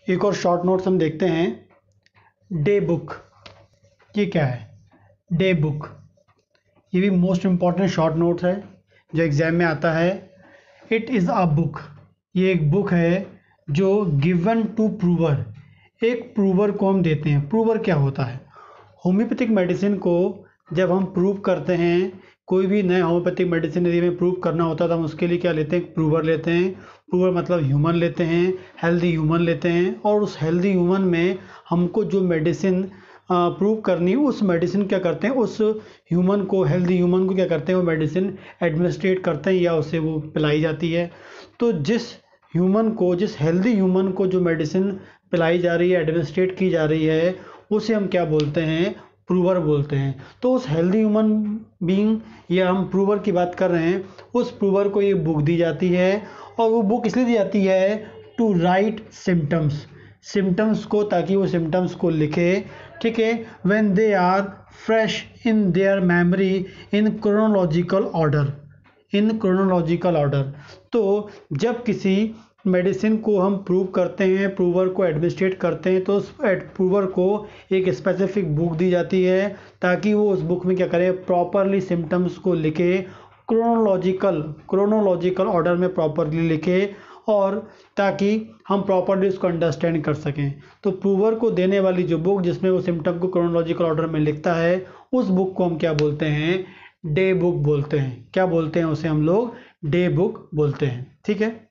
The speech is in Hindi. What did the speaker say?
एक और शॉर्ट नोट्स हम देखते हैं। डे बुक, ये क्या है? डे बुक, ये भी मोस्ट इम्पॉर्टेंट शॉर्ट नोट्स है जो एग्जाम में आता है। इट इज़ अ बुक, ये एक बुक है जो गिवन टू प्रूवर, एक प्रूवर को हम देते हैं। प्रूवर क्या होता है? होम्योपैथिक मेडिसिन को जब हम प्रूव करते हैं, कोई भी नया होम्योपैथिक मेडिसिन यदि हमें प्रूव करना होता है तो हम उसके लिए क्या लेते हैं? प्रूवर लेते हैं। प्रूवर मतलब ह्यूमन लेते हैं, हेल्दी ह्यूमन लेते हैं, और उस हेल्दी ह्यूमन में हमको जो मेडिसिन प्रूव करनी, उस मेडिसिन क्या करते हैं, उस ह्यूमन को, हेल्दी ह्यूमन को क्या करते हैं, वो मेडिसिन एडमिनिस्ट्रेट करते हैं या उसे वो पिलाई जाती है। तो जिस ह्यूमन को, जिस हेल्दी ह्यूमन को जो मेडिसिन पिलाई जा रही है, एडमिनिस्ट्रेट की जा रही है, उसे हम क्या बोलते हैं? प्रूवर बोलते हैं। तो उस हेल्दी ह्यूमन बीइंग, या हम प्रूवर की बात कर रहे हैं, उस प्रूवर को ये बुक दी जाती है। और वो बुक इसलिए दी जाती है टू राइट सिम्टम्स, सिम्टम्स को, ताकि वो सिम्टम्स को लिखे, ठीक है, when they are fresh in their memory in chronological order, in chronological order. तो जब किसी मेडिसिन को हम प्रूव करते हैं, प्रूवर को एडमिनिस्ट्रेट करते हैं, तो उस प्रूवर को एक स्पेसिफिक बुक दी जाती है ताकि वो उस बुक में क्या करे? प्रॉपरली सिम्टम्स को लिखे, क्रोनोलॉजिकल ऑर्डर में प्रॉपरली लिखे, और ताकि हम प्रॉपरली उसको अंडरस्टैंड कर सकें। तो प्रूवर को देने वाली जो बुक जिसमें वो सिम्टम को क्रोनोलॉजिकल ऑर्डर में लिखता है, उस बुक को हम क्या बोलते हैं? डे बुक बोलते हैं। क्या बोलते हैं उसे? हम लोग डे बुक बोलते हैं। ठीक है।